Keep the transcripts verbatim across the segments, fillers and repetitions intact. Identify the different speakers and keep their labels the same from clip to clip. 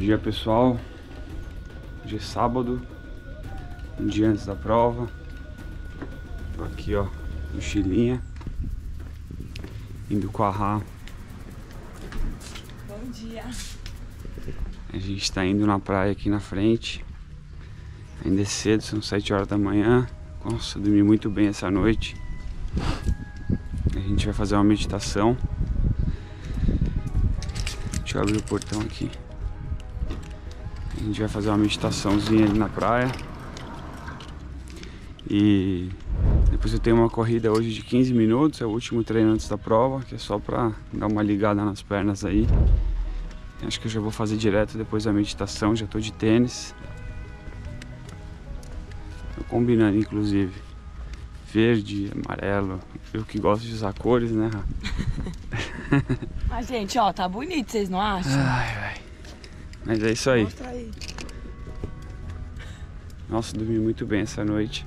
Speaker 1: dia, pessoal. Hoje é sábado, um dia antes da prova. Tô aqui, ó, mochilinha, indo com a Rá.
Speaker 2: Bom dia.
Speaker 1: A gente tá indo na praia aqui na frente. Ainda é cedo, são sete horas da manhã. Nossa, eu dormi muito bem essa noite. A gente vai fazer uma meditação. Deixa eu abrir o portão aqui. A gente vai fazer uma meditaçãozinha ali na praia. E depois eu tenho uma corrida hoje de quinze minutos. É o último treino antes da prova, que é só pra dar uma ligada nas pernas aí. Acho que eu já vou fazer direto depois da meditação. Já tô de tênis. Tô combinando, inclusive, verde, amarelo. Eu que gosto de usar cores, né, Rá?
Speaker 2: Mas, gente, ó, tá bonito, vocês não acham?
Speaker 1: Ai, ai. Mas é isso aí.
Speaker 2: Mostra aí.
Speaker 1: Nossa, dormi muito bem essa noite.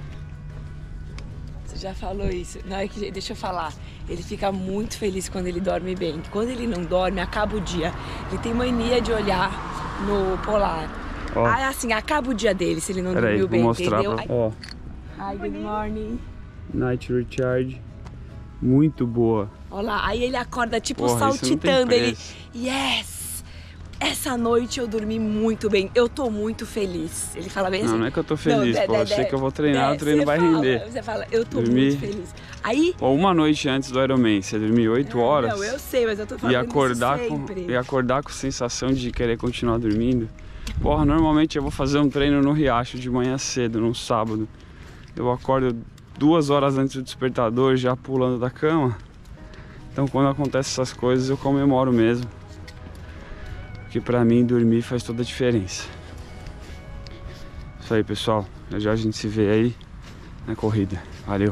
Speaker 2: Você já falou isso. Não, é que, deixa eu falar. Ele fica muito feliz quando ele dorme bem. Quando ele não dorme, acaba o dia. Ele tem mania de olhar no polar.
Speaker 1: Ó.
Speaker 2: Aí, assim, acaba o dia dele se ele não
Speaker 1: Pera aí,
Speaker 2: dormiu
Speaker 1: vou
Speaker 2: bem,
Speaker 1: mostrar
Speaker 2: entendeu?
Speaker 1: pra... Ó,
Speaker 2: Hi, good morning.
Speaker 1: Night Recharge. Muito boa.
Speaker 2: Olha lá, aí ele acorda tipo
Speaker 1: Porra, isso não tem
Speaker 2: saltitando, ele,
Speaker 1: preço.
Speaker 2: yes, essa noite eu dormi muito bem, eu tô muito feliz. Ele fala bem assim.
Speaker 1: Não, não é que eu tô feliz,
Speaker 2: não,
Speaker 1: pô,
Speaker 2: de,
Speaker 1: eu
Speaker 2: de,
Speaker 1: sei que eu vou treinar,
Speaker 2: de,
Speaker 1: o treino vai
Speaker 2: fala,
Speaker 1: render.
Speaker 2: Você fala, eu tô
Speaker 1: Dormi.
Speaker 2: muito feliz. Aí...
Speaker 1: Pô, uma noite antes do Ironman, você dormiu oito horas.
Speaker 2: Não, eu sei, mas eu tô falando
Speaker 1: e acordar
Speaker 2: isso
Speaker 1: com
Speaker 2: sempre.
Speaker 1: E acordar com sensação de querer continuar dormindo. Porra, normalmente eu vou fazer um treino no Riacho de manhã cedo, num sábado. Eu acordo duas horas antes do despertador, já pulando da cama. Então quando acontecem essas coisas eu comemoro mesmo. Porque pra mim dormir faz toda a diferença. Isso aí, pessoal. Já já a gente se vê aí na corrida. Valeu!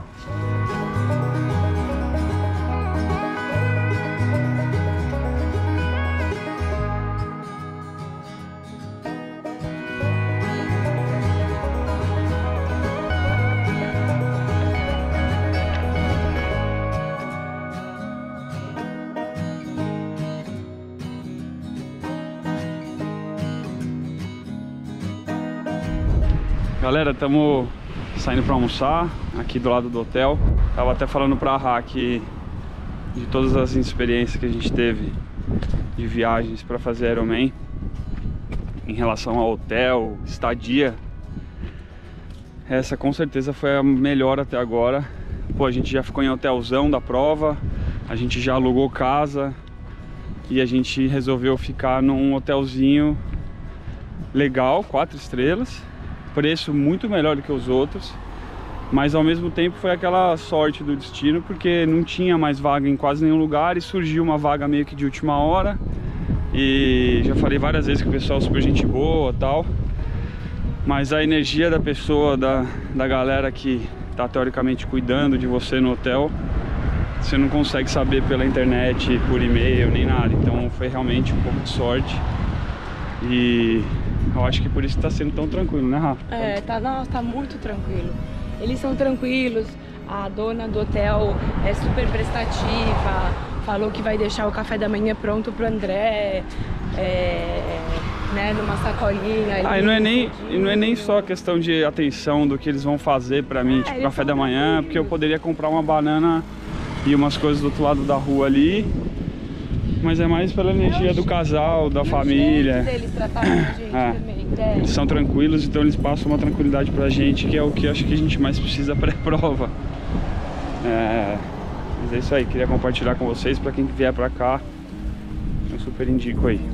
Speaker 1: Galera, estamos saindo para almoçar aqui do lado do hotel. Tava até falando pra Rá aqui de todas as experiências que a gente teve de viagens para fazer Ironman em relação ao hotel, estadia. Essa com certeza foi a melhor até agora. Pô, a gente já ficou em hotelzão da prova, a gente já alugou casa e a gente resolveu ficar num hotelzinho legal, quatro estrelas. Preço muito melhor do que os outros, mas ao mesmo tempo foi aquela sorte do destino, porque não tinha mais vaga em quase nenhum lugar e surgiu uma vaga meio que de última hora. E já falei várias vezes que o pessoal é super gente boa e tal, mas a energia da pessoa, da, da galera que tá teoricamente cuidando de você no hotel, você não consegue saber pela internet, por e-mail, nem nada. Então foi realmente um pouco de sorte. E eu acho que por isso que tá sendo tão tranquilo, né, Rafa?
Speaker 2: É, tá, nossa, tá muito tranquilo. Eles são tranquilos, a dona do hotel é super prestativa, falou que vai deixar o café da manhã pronto pro André, é, né, numa sacolinha ali.
Speaker 1: Ah, e não é nem, e não é nem só questão de atenção do que eles vão fazer pra mim, tipo,
Speaker 2: É,
Speaker 1: café da manhã, porque eu poderia comprar uma banana e umas coisas do outro lado da rua ali. Mas é mais pela energia do casal, da família.
Speaker 2: Deles tratarem a gente
Speaker 1: É.
Speaker 2: também, é.
Speaker 1: Eles são tranquilos, então eles passam uma tranquilidade pra gente, que é o que eu acho que a gente mais precisa pré-prova. É, mas é isso aí, queria compartilhar com vocês, pra quem vier pra cá, eu super indico aí.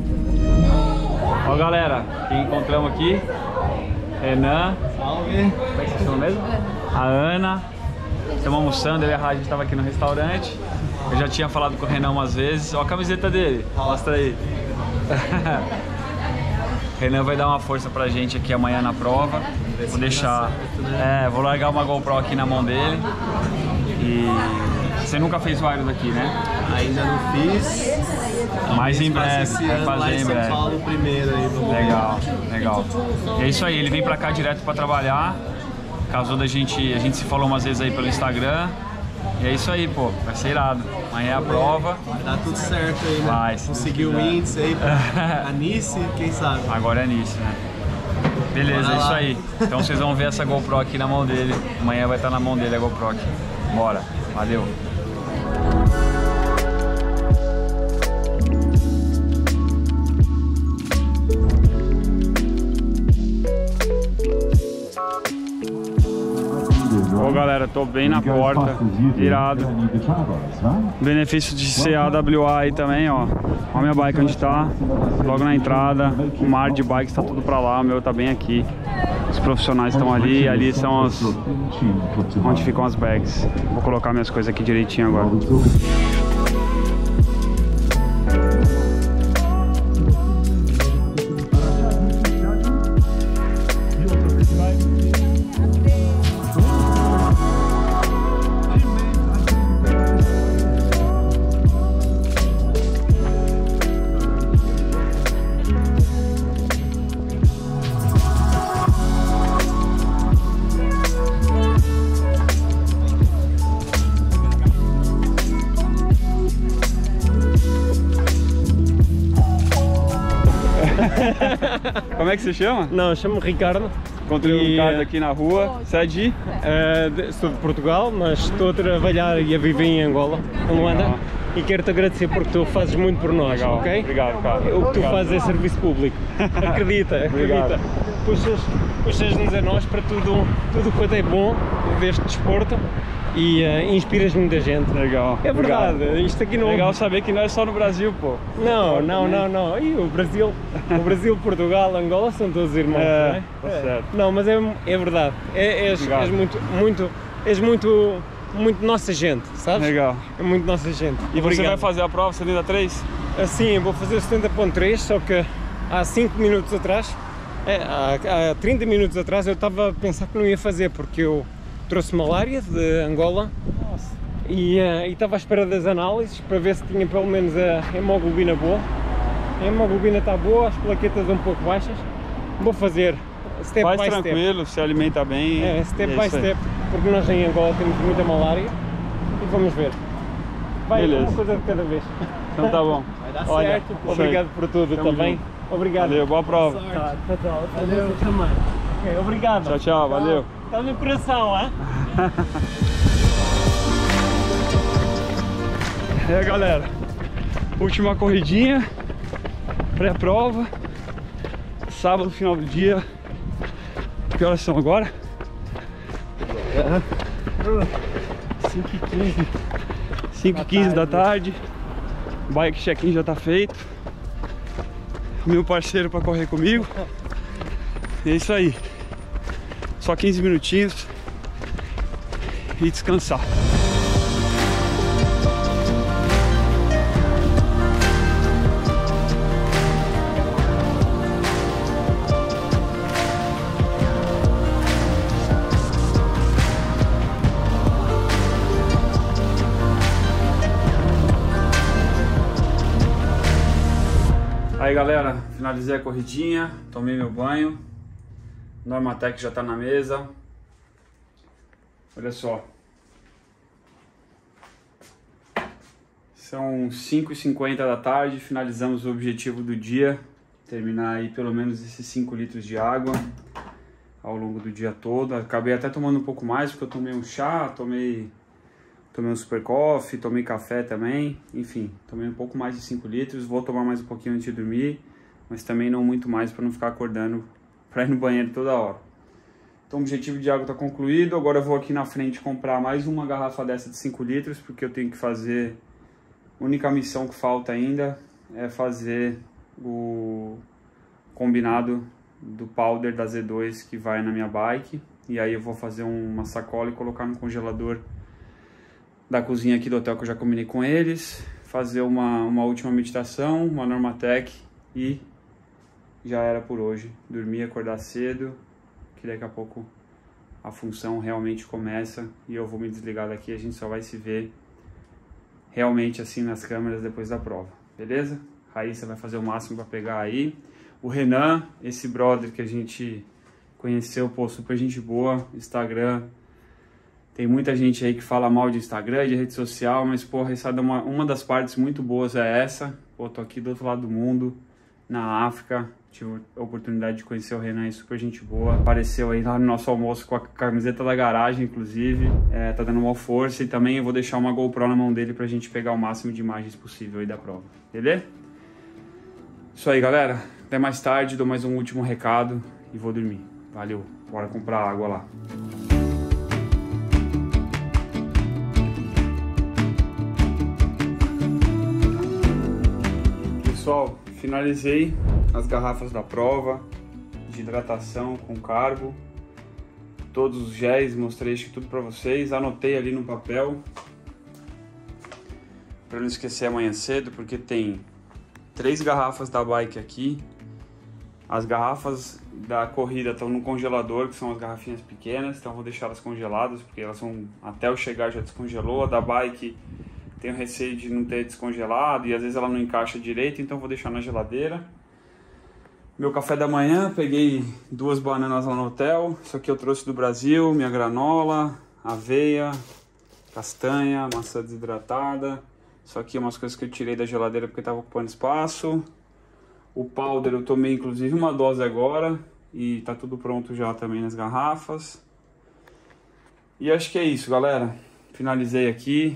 Speaker 1: Ó, galera, quem encontramos aqui, Renan. Salve! Como é que você chama mesmo? A Ana. Estamos almoçando, eu e a Rá, a gente estava aqui no restaurante. Eu já tinha falado com o Renan umas vezes. Ó a camiseta dele, mostra aí. Renan vai dar uma força pra gente aqui amanhã na prova. Vou deixar... É, vou largar uma GoPro aqui na mão dele. E... Você nunca fez o Iron daqui, né?
Speaker 3: Ainda não fiz.
Speaker 1: Mas em breve,
Speaker 3: Esse
Speaker 1: vai
Speaker 3: ano,
Speaker 1: fazer
Speaker 3: lá
Speaker 1: em
Speaker 3: em São
Speaker 1: breve.
Speaker 3: Paulo primeiro aí. Vamos
Speaker 1: Legal, legal. E é isso aí, ele vem pra cá direto pra trabalhar. Casou da gente, a gente se falou umas vezes aí pelo Instagram. E é isso aí, pô. Vai ser irado. Amanhã é a prova.
Speaker 3: Vai dar tudo certo aí, né?
Speaker 1: Vai,
Speaker 3: conseguir o índice aí pra a Nice, quem sabe?
Speaker 1: Agora é Nice, né? Beleza, é isso aí. Então vocês vão ver essa GoPro aqui na mão dele. Amanhã vai estar na mão dele a GoPro aqui. Bora. Valeu. Ô galera, tô bem na porta, irado. Benefício de ser A W A aí também, ó. Ó a minha bike onde tá, logo na entrada. O mar de bikes tá tudo pra lá, o meu tá bem aqui. Os profissionais estão ali, ali são os... onde ficam as bags. Vou colocar minhas coisas aqui direitinho agora. Como é que se chama?
Speaker 4: Não, chamo-me Ricardo.
Speaker 1: Encontrei o Ricardo aqui na rua. Você é de?
Speaker 4: Uh, sou de Portugal, mas estou a trabalhar e a viver em Angola, em Luanda. Ah. E quero-te agradecer porque tu fazes muito por nós, legal, ok?
Speaker 1: Obrigado, cara.
Speaker 4: O que tu
Speaker 1: obrigado.
Speaker 4: fazes é serviço público. Acredita, acredita. Puxas, puxas-nos a nós para tudo, tudo quanto é bom deste desporto e uh, inspiras muita gente.
Speaker 1: Legal.
Speaker 4: É verdade,
Speaker 1: obrigado.
Speaker 4: Isto aqui não...
Speaker 1: Legal saber que não é só no Brasil, pô.
Speaker 4: Não, não, não, não. E o Brasil, o Brasil, Portugal, Angola são todos irmãos,
Speaker 1: é,
Speaker 4: não é?
Speaker 1: Tá certo.
Speaker 4: Não, mas é, é verdade. É, és, és muito, muito, és muito, muito nossa gente, sabes?
Speaker 1: Legal.
Speaker 4: É muito nossa gente.
Speaker 1: E
Speaker 4: Obrigado.
Speaker 1: Você vai fazer a prova setenta e três?
Speaker 4: Assim, vou fazer o setenta ponto três, só que há cinco minutos atrás, é, há, há trinta minutos atrás eu estava a pensar que não ia fazer, porque eu trouxe malária de Angola. Nossa. E uh, estava à espera das análises para ver se tinha pelo menos a hemoglobina boa. A hemoglobina está boa, as plaquetas um pouco baixas. Vou fazer step
Speaker 1: Faz
Speaker 4: by step.
Speaker 1: tranquilo, se alimenta bem.
Speaker 4: É, step
Speaker 1: é
Speaker 4: by step, porque nós em Angola temos muita malária e vamos ver. Vai,
Speaker 1: beleza.
Speaker 4: Uma coisa de cada vez.
Speaker 1: Então tá bom.
Speaker 4: Vai dar
Speaker 1: Olha,
Speaker 4: certo. Obrigado por tudo, está bem? Obrigado.
Speaker 1: Valeu, boa prova.
Speaker 4: Tá, tá, tá. Valeu também. Okay, obrigado.
Speaker 1: Tchau, tchau, valeu.
Speaker 4: Está no coração, hein?
Speaker 1: É, galera, última corridinha, pré-prova, sábado, final do dia. Que horas são agora? cinco e quinze. cinco e quinze da tarde. Bike check-in já tá feito. Meu parceiro para correr comigo. E é isso aí. Só quinze minutinhos e descansar. Aí galera, finalizei a corridinha, tomei meu banho, Normatec já tá na mesa. Olha só, são cinco e cinquenta da tarde, finalizamos o objetivo do dia, terminar aí pelo menos esses cinco litros de água ao longo do dia todo. Acabei até tomando um pouco mais porque eu tomei um chá, tomei Tomei um super coffee, tomei café também, enfim, tomei um pouco mais de cinco litros, vou tomar mais um pouquinho antes de dormir, mas também não muito mais para não ficar acordando para ir no banheiro toda hora. Então o objetivo de água está concluído, agora eu vou aqui na frente comprar mais uma garrafa dessa de cinco litros, porque eu tenho que fazer, a única missão que falta ainda é fazer o combinado do powder da Z dois que vai na minha bike, e aí eu vou fazer uma sacola e colocar no congelador da cozinha aqui do hotel que eu já combinei com eles, fazer uma, uma última meditação, uma Normatec e já era por hoje. Dormir, acordar cedo, que daqui a pouco a função realmente começa e eu vou me desligar daqui, a gente só vai se ver realmente assim nas câmeras depois da prova, beleza? Raíssa vai fazer o máximo para pegar aí. O Renan, esse brother que a gente conheceu, pô, super gente boa, Instagram Tem muita gente aí que fala mal de Instagram, de rede social, mas, porra, essa é uma, uma das partes muito boas é essa. Pô, tô aqui do outro lado do mundo, na África. Tive a oportunidade de conhecer o Renan, é super gente boa. Apareceu aí lá no nosso almoço com a camiseta da garagem, inclusive. É, tá dando uma força e também eu vou deixar uma GoPro na mão dele pra gente pegar o máximo de imagens possível aí da prova. Beleza? Isso aí, galera. Até mais tarde, dou mais um último recado e vou dormir. Valeu. Bora comprar água lá. Pessoal, finalizei as garrafas da prova de hidratação com carbo, todos os géis, mostrei isso tudo para vocês, anotei ali no papel para não esquecer amanhã cedo, porque tem três garrafas da bike aqui, as garrafas da corrida estão no congelador, que são as garrafinhas pequenas, então vou deixar elas congeladas, porque elas vão, até eu chegar já descongelou. A da bike tenho receio de não ter descongelado e às vezes ela não encaixa direito, então vou deixar na geladeira. Meu café da manhã, peguei duas bananas lá no hotel, isso aqui eu trouxe do Brasil, minha granola, aveia, castanha, maçã desidratada. Isso aqui é umas coisas que eu tirei da geladeira porque estava ocupando espaço. O powder eu tomei inclusive uma dose agora e tá tudo pronto já também nas garrafas. E acho que é isso, galera. Finalizei aqui.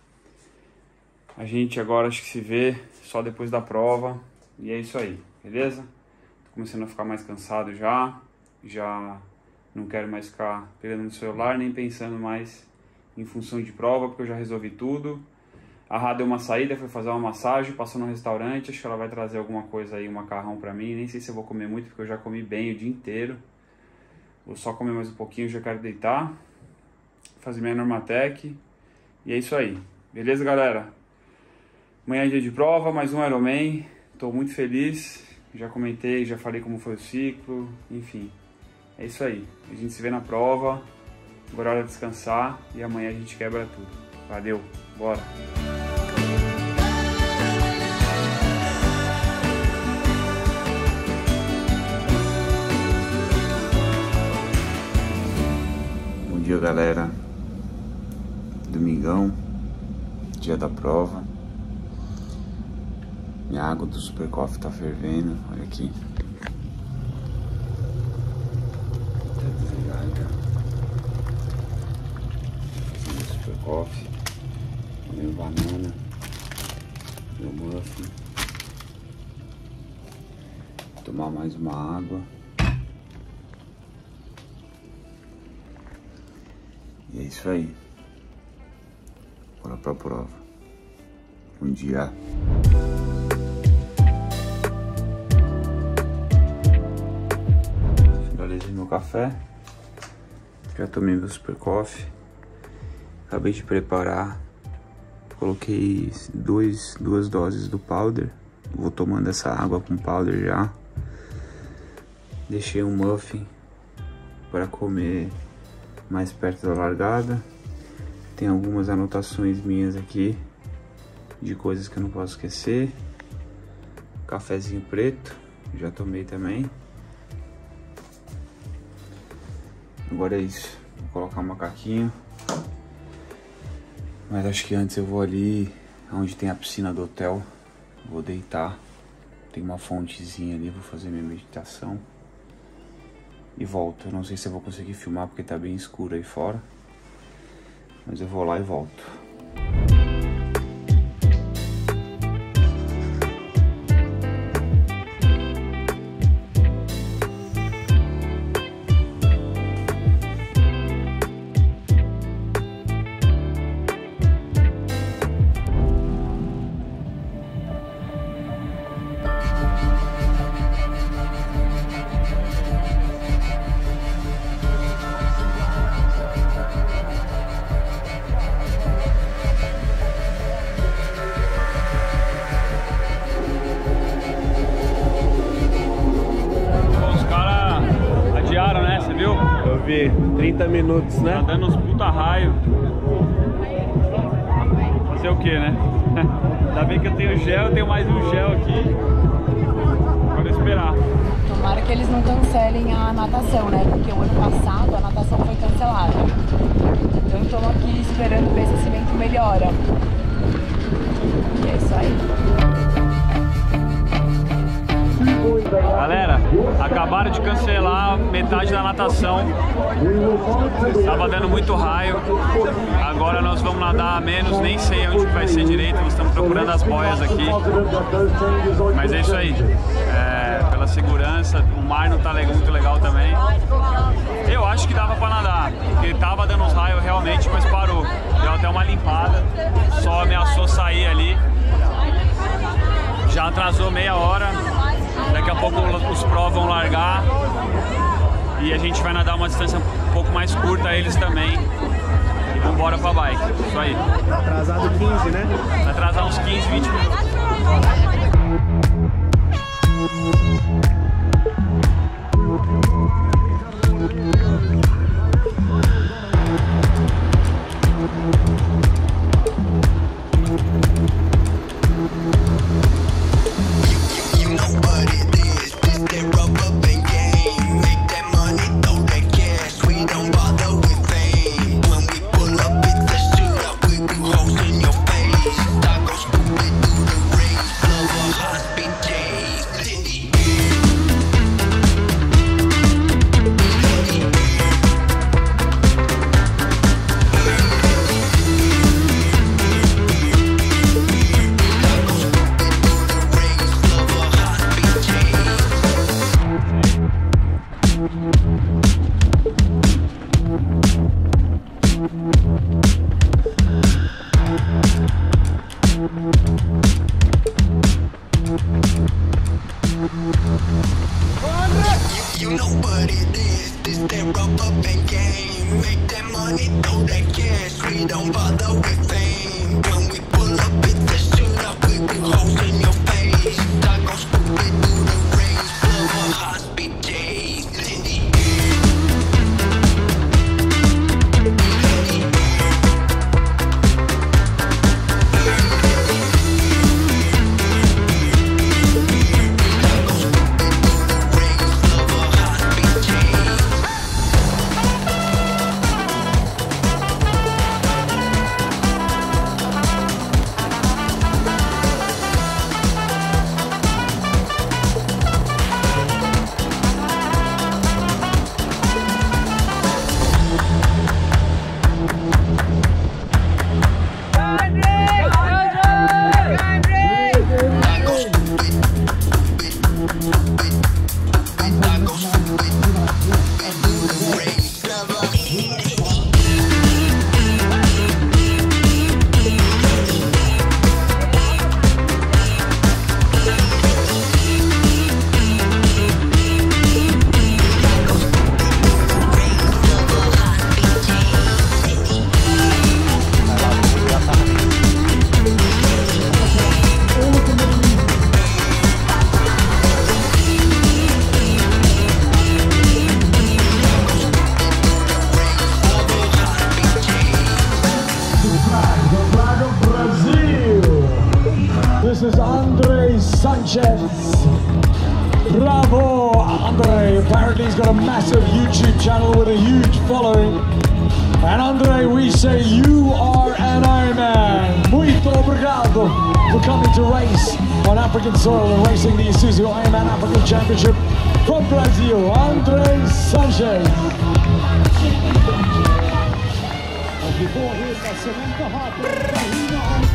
Speaker 1: A gente agora acho que se vê só depois da prova. E é isso aí, beleza? Tô começando a ficar mais cansado já. Já não quero mais ficar pegando no celular, nem pensando mais em função de prova, porque eu já resolvi tudo. A Rá deu uma saída, foi fazer uma massagem, passou no restaurante. Acho que ela vai trazer alguma coisa aí, um macarrão pra mim. Nem sei se eu vou comer muito, porque eu já comi bem o dia inteiro. Vou só comer mais um pouquinho, já quero deitar. Fazer minha Normatec. E é isso aí. Beleza, galera? Amanhã é dia de prova, mais um Ironman. Tô muito feliz. Já comentei, já falei como foi o ciclo. Enfim, é isso aí. A gente se vê na prova. Agora é hora de descansar. E amanhã a gente quebra tudo. Valeu, bora! Bom dia, galera. Domingão, dia da prova. Minha água do Super Coffee tá fervendo, olha aqui. Tá desligada. Fazendo Super Coffee. Meu banana. Meu muffin. Tomar mais uma água. E é isso aí. Bora pra prova. Bom dia. Finalizei meu café. Já tomei meu Super Coffee. Acabei de preparar. Coloquei dois, duas doses do powder. Vou tomando essa água com powder já. Deixei um muffin para comer mais perto da largada. Tem algumas anotações minhas aqui de coisas que eu não posso esquecer. Cafezinho preto, já tomei também. Agora é isso, vou colocar um macaquinho. Mas acho que antes eu vou ali onde tem a piscina do hotel. Vou deitar. Tem uma fontezinha ali, vou fazer minha meditação. E volto. Eu não sei se eu vou conseguir filmar porque tá bem escuro aí fora. Mas eu vou lá e volto.
Speaker 3: trinta minutos, né?
Speaker 1: Tá dando uns puta raio. Fazer o que, né? Ainda bem que eu tenho gel, eu tenho mais um gel aqui. Agora esperar.
Speaker 2: Tomara que eles não cancelem a natação, né? Porque o ano passado a natação foi cancelada. Então estamos aqui esperando ver se esse vento melhora. E é isso aí.
Speaker 1: Galera, acabaram de cancelar metade da natação. Tava dando muito raio. Agora nós vamos nadar a menos, nem sei onde vai ser direito. Nós estamos procurando as boias aqui. Mas é isso aí. É, pela segurança, o mar não tá muito legal também. Eu acho que dava pra nadar, porque tava dando uns raios realmente, mas parou. Deu até uma limpada, só ameaçou sair ali. Já atrasou meia hora. Daqui a pouco os pró vão largar e a gente vai nadar uma distância um pouco mais curta, eles também. E vamos embora pra bike. Isso aí.
Speaker 3: Tá atrasado quinze, né?
Speaker 1: Vai atrasar uns quinze, vinte minutos.
Speaker 5: You know what it is, this that rubber band game. Make that money, throw that cash, we don't bother with fame. When we pull up, it's the shoot up, we be hoes in your face. I go stupid through the race, love a high speed chase.
Speaker 6: This is André Sanchez. Bravo, André. Apparently he's got a massive YouTube channel with a huge following. And André, we say you are an Ironman. Muito obrigado for coming to race on African soil and racing the Isuzu Ironman African Championship from Brazil. André Sanchez. And before him, Samantha Harper.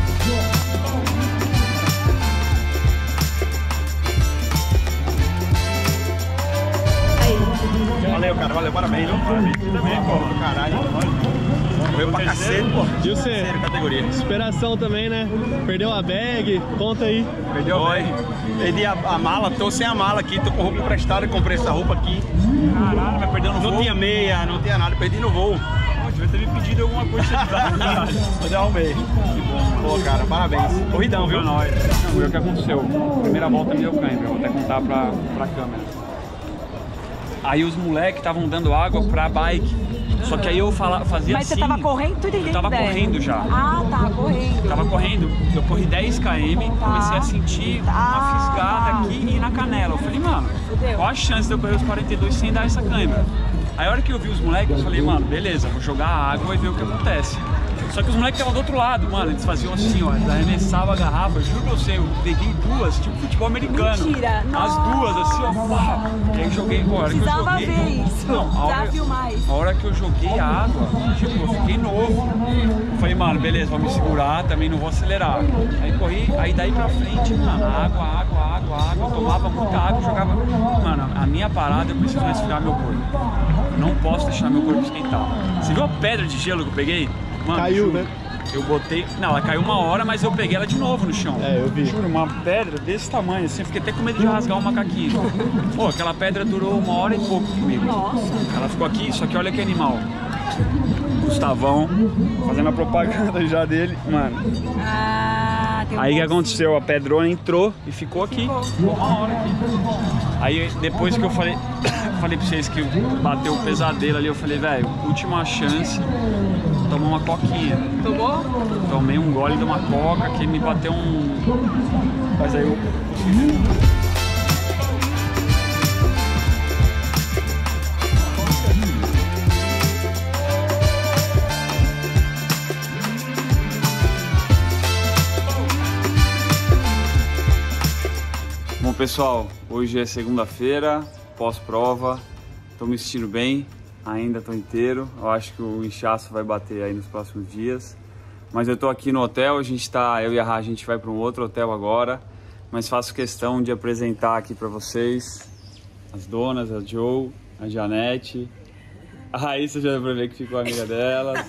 Speaker 3: Valeu, cara, valeu, parabéns. Parabéns também, pô, caralho. Correu pra cacete, pô.
Speaker 7: E você?
Speaker 3: Categoria.
Speaker 7: Superação também, né? Perdeu a bag, conta aí.
Speaker 3: Perdeu a bag. Perdi a, a mala, tô sem a mala aqui, tô com roupa emprestada, comprei essa roupa aqui.
Speaker 1: Caralho, mas perdeu no voo?
Speaker 3: Não tinha meia, não tinha nada, perdi no voo.
Speaker 1: Pô, devia ter me pedido alguma coisa.
Speaker 3: Eu arrumei. Pô, cara, parabéns. Corridão, viu?
Speaker 1: Não, o que aconteceu? Primeira volta me deu câimbra, vou até contar pra, pra câmera. Aí os moleques estavam dando água pra bike. Só que aí eu fala, fazia
Speaker 2: Mas
Speaker 1: assim...
Speaker 2: você tava correndo? Tô entendendo.
Speaker 1: Eu tava
Speaker 2: ideia.
Speaker 1: correndo já.
Speaker 2: Ah, tá, correndo.
Speaker 1: Tava correndo, eu corri dez quilômetros,
Speaker 2: Tá.
Speaker 1: comecei a sentir uma
Speaker 2: Ah,
Speaker 1: fisgada
Speaker 2: tá.
Speaker 1: aqui e na canela. Eu falei, mano,
Speaker 2: Fudeu.
Speaker 1: qual a chance de eu correr os quarenta e dois sem dar essa câimbra? Aí a hora que eu vi os moleques, eu falei, mano, beleza, vou jogar água e ver o que acontece. Só que os moleques estavam do outro lado, mano, eles faziam assim, ó, eles arremessavam a garrafa, juro pra você, eu peguei duas, tipo futebol americano.
Speaker 2: Mentira,
Speaker 1: As
Speaker 2: nossa.
Speaker 1: duas, assim, ó, pá. E aí eu joguei, pô, a hora que eu
Speaker 2: Precisava
Speaker 1: joguei...
Speaker 2: ver isso.
Speaker 1: Não, a hora,
Speaker 2: Precisava filmar isso.
Speaker 1: a hora que eu joguei a água, tipo, eu fiquei novo. Eu falei, mano, beleza, vou me segurar, também não vou acelerar. Aí corri, aí daí pra frente, mano, água, água, água, água, eu tomava muita água, jogava... Mano, a minha parada, eu preciso resfriar meu corpo. Não posso deixar meu corpo esquentar. Você viu a pedra de gelo que eu peguei? Mano,
Speaker 7: Caiu,
Speaker 1: juro,
Speaker 7: né?
Speaker 1: Eu botei... Não, ela caiu uma hora, mas eu peguei ela de novo no chão.
Speaker 7: É, eu vi.
Speaker 1: Juro, uma pedra desse tamanho, assim, eu fiquei até com medo de rasgar um macaquinho. Pô, aquela pedra durou uma hora e pouco comigo.
Speaker 2: Nossa.
Speaker 1: Ela ficou aqui, só que olha que animal. Gustavão, fazendo a propaganda já dele, mano.
Speaker 2: Ah, tem um
Speaker 1: Aí o que
Speaker 2: bolsinho.
Speaker 1: aconteceu? A pedrona entrou e ficou aqui. Ficou uma hora aqui. Aí depois que eu falei, falei pra vocês que bateu o pesadelo ali, eu falei, velho, última chance, tomar uma coquinha.
Speaker 2: Tomou?
Speaker 1: Tomei um gole de uma coca que me bateu um... Mas aí eu... Bom pessoal, hoje é segunda-feira, pós-prova, tô me sentindo bem, ainda tô inteiro, eu acho que o inchaço vai bater aí nos próximos dias. Mas eu tô aqui no hotel, a gente tá, eu e a Ra, a gente vai para um outro hotel agora, mas faço questão de apresentar aqui para vocês as donas, a Joe, a Janete, a Raíssa já deu pra ver que ficou amiga delas.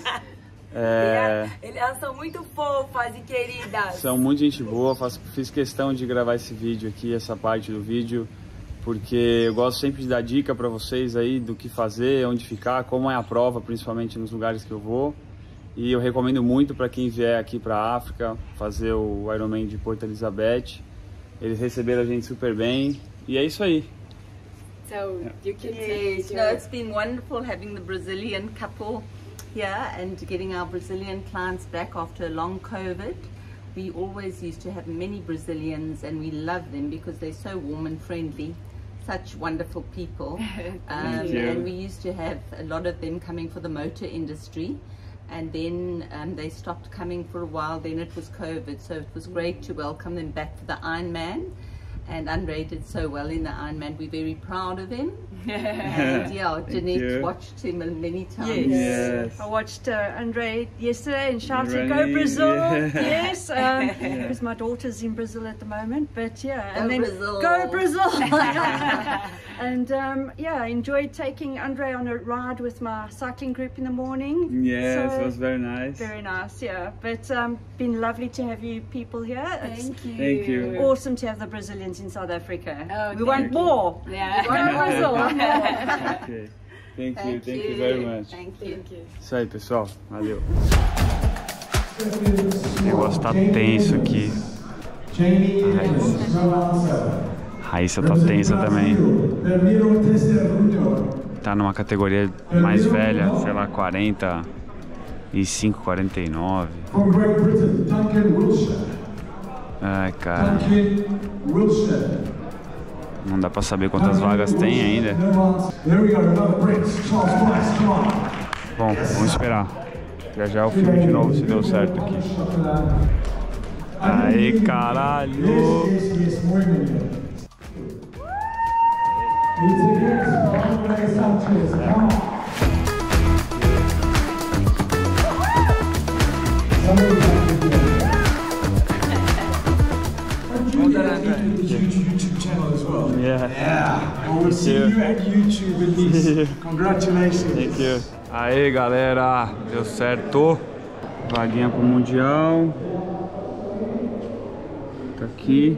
Speaker 1: É...
Speaker 2: Elas são muito fofas e queridas.
Speaker 1: São muito gente boa, faço, fiz questão de gravar esse vídeo aqui, essa parte do vídeo, porque eu gosto sempre de dar dica para vocês aí do que fazer, onde ficar, como é a prova, principalmente nos lugares que eu vou. E eu recomendo muito para quem vier aqui para a África fazer o Ironman de Porto Elizabeth. Eles receberam a gente super bem e é isso aí.
Speaker 2: So you can
Speaker 8: Yes,
Speaker 2: say
Speaker 8: no, it's been wonderful having the Brazilian couple here and getting our Brazilian clients back after a long COVID. We always used to have many Brazilians and we love them because they're so warm and friendly, such wonderful people. um,
Speaker 1: you.
Speaker 8: and we used to have a lot of them coming for the motor industry. And then um, they stopped coming for a while, then it was COVID, so it was great to welcome them back for the Ironman. And Andre did so well in the Ironman, we're very proud of him. And yeah,
Speaker 1: Thank
Speaker 8: Jeanette
Speaker 1: you.
Speaker 8: watched him many times.
Speaker 9: Yes.
Speaker 1: Yes.
Speaker 9: I watched uh, Andre yesterday and shouted,
Speaker 1: Running,
Speaker 9: "Go Brazil!"
Speaker 1: yeah.
Speaker 9: Yes, um, because my daughter's in Brazil at the moment. But yeah, and
Speaker 8: Go
Speaker 9: then
Speaker 8: Brazil.
Speaker 9: go Brazil! And um, yeah, I enjoyed taking Andre on a ride with my cycling group in the morning.
Speaker 1: Yes,
Speaker 9: So,
Speaker 1: it was very nice.
Speaker 9: very nice. Yeah, but um, been lovely to have you people here. It's
Speaker 2: Thank you.
Speaker 1: Thank you.
Speaker 9: awesome to have the Brazilians in South Africa.
Speaker 2: Oh,
Speaker 9: we
Speaker 2: thank
Speaker 9: want
Speaker 2: you.
Speaker 9: more.
Speaker 2: Yeah.
Speaker 9: Go Brazil!
Speaker 1: Okay. Thank you, thank you very much.
Speaker 8: Thank you.
Speaker 1: Isso aí, pessoal. Valeu. O negócio tá tenso aqui. Raíssa tá tensa também. Tá numa categoria mais velha, sei lá, quarenta e cinco, quarenta e nove.
Speaker 6: From Great Britain, Duncan Wilshire.
Speaker 1: Ai, cara.
Speaker 6: Duncan Wilshire.
Speaker 1: Não dá pra saber quantas vagas tem ainda.
Speaker 6: There we go, another Brit. Charles Price, come on.
Speaker 1: Bom, vamos esperar. Já já eu filmo de novo se deu certo aqui. Aí, caralho!
Speaker 6: Yes, yes, yes, muy bien. E-tickets, Pablo Sanchez, come on. Somebody back again. YouTube channel as well.
Speaker 1: Yeah.
Speaker 6: Yeah, I will see you at YouTube at least. Congratulations.
Speaker 1: Thank you. Aí, galera, deu certo. Vaguinha pro Mundial. Tá aqui.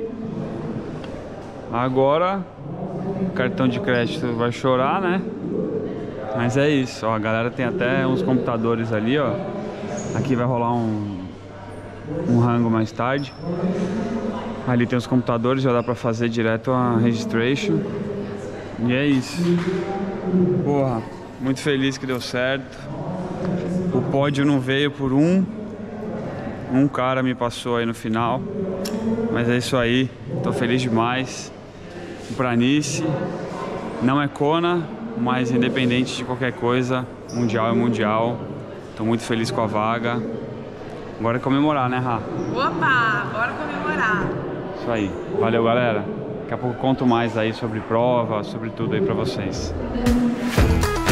Speaker 1: Agora, o cartão de crédito vai chorar, né? Mas é isso, ó. A galera tem até uns computadores ali, ó. Aqui vai rolar um, um rango mais tarde. Ali tem os computadores, já dá pra fazer direto a registration. E é isso. Porra, muito feliz que deu certo. O pódio não veio por um, um cara me passou aí no final, mas é isso aí, tô feliz demais. O Planice não é Kona, mas independente de qualquer coisa, mundial é mundial. Tô muito feliz com a vaga. Bora comemorar, né, Rá?
Speaker 2: Opa, bora comemorar.
Speaker 1: Isso aí, valeu, galera. Daqui a pouco eu conto mais aí sobre prova, sobre tudo aí pra vocês.